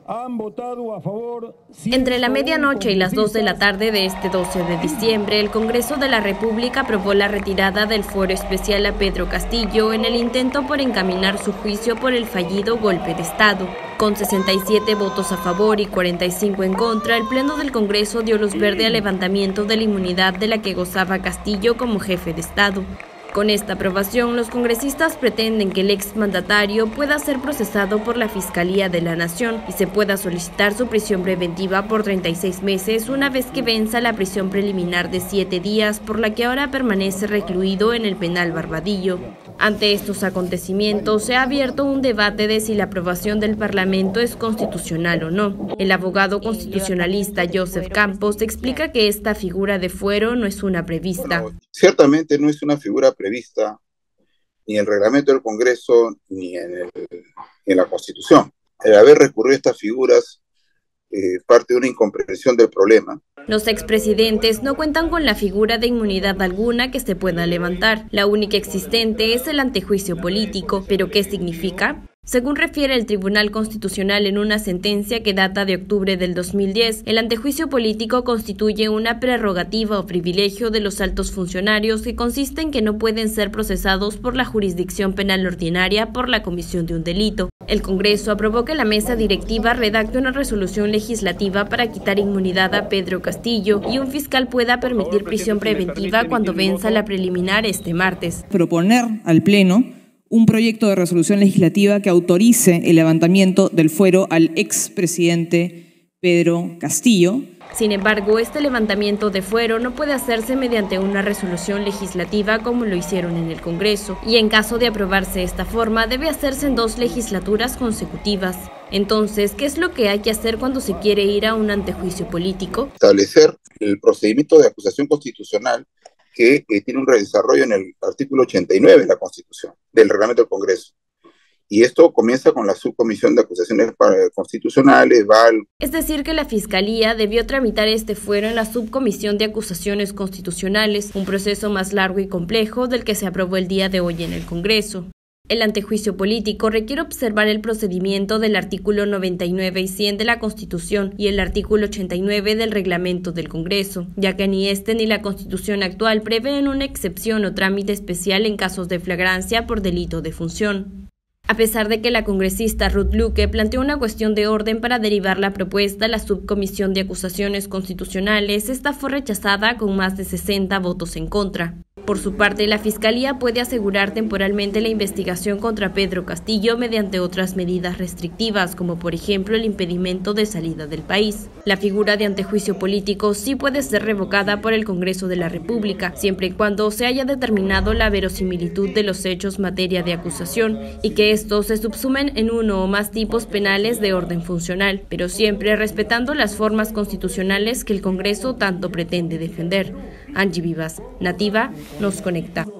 han votado a favor. Entre la medianoche y las 2 de la tarde de este 12 de diciembre, el Congreso de la República aprobó la retirada del fuero especial a Pedro Castillo en el intento por encaminar su juicio por el fallido golpe de Estado. Con 67 votos a favor y 45 en contra, el Pleno del Congreso dio luz verde al levantamiento de la inmunidad de la que gozaba Castillo como jefe de Estado. Con esta aprobación, los congresistas pretenden que el exmandatario pueda ser procesado por la Fiscalía de la Nación y se pueda solicitar su prisión preventiva por 36 meses una vez que venza la prisión preliminar de 7 días por la que ahora permanece recluido en el penal Barbadillo. Ante estos acontecimientos, se ha abierto un debate de si la aprobación del Parlamento es constitucional o no. El abogado constitucionalista Joseph Campos explica que esta figura de fuero no es una prevista. Bueno, ciertamente no es una figura prevista ni en el reglamento del Congreso ni en la Constitución. El haber recurrido a estas figuras parte de una incomprensión del problema. Los expresidentes no cuentan con la figura de inmunidad alguna que se pueda levantar. La única existente es el antejuicio político. ¿Pero qué significa? Según refiere el Tribunal Constitucional en una sentencia que data de octubre del 2010, el antejuicio político constituye una prerrogativa o privilegio de los altos funcionarios que consiste en que no pueden ser procesados por la jurisdicción penal ordinaria por la comisión de un delito. El Congreso aprobó que la mesa directiva redacte una resolución legislativa para quitar inmunidad a Pedro Castillo y un fiscal pueda permitir prisión preventiva cuando venza la preliminar este martes. Proponer al Pleno un proyecto de resolución legislativa que autorice el levantamiento del fuero al expresidente Pedro Castillo. Sin embargo, este levantamiento de fuero no puede hacerse mediante una resolución legislativa como lo hicieron en el Congreso, y en caso de aprobarse esta forma debe hacerse en 2 legislaturas consecutivas. Entonces, ¿qué es lo que hay que hacer cuando se quiere ir a un antejuicio político? Establecer el procedimiento de acusación constitucional que tiene un desarrollo en el artículo 89 de la Constitución, del reglamento del Congreso. Y esto comienza con la subcomisión de acusaciones constitucionales, Es decir, que la Fiscalía debió tramitar este fuero en la subcomisión de acusaciones constitucionales, un proceso más largo y complejo del que se aprobó el día de hoy en el Congreso. El antejuicio político requiere observar el procedimiento del artículo 99 y 100 de la Constitución y el artículo 89 del reglamento del Congreso, ya que ni este ni la Constitución actual prevén una excepción o trámite especial en casos de flagrancia por delito de función. A pesar de que la congresista Ruth Luque planteó una cuestión de orden para derivar la propuesta a la subcomisión de acusaciones constitucionales, esta fue rechazada con más de 60 votos en contra. Por su parte, la Fiscalía puede asegurar temporalmente la investigación contra Pedro Castillo mediante otras medidas restrictivas, como por ejemplo el impedimento de salida del país. La figura de antejuicio político sí puede ser revocada por el Congreso de la República, siempre y cuando se haya determinado la verosimilitud de los hechos materia de acusación y que estos se subsumen en uno o más tipos penales de orden funcional, pero siempre respetando las formas constitucionales que el Congreso tanto pretende defender. Angie Vivas, Nativa, nos conecta.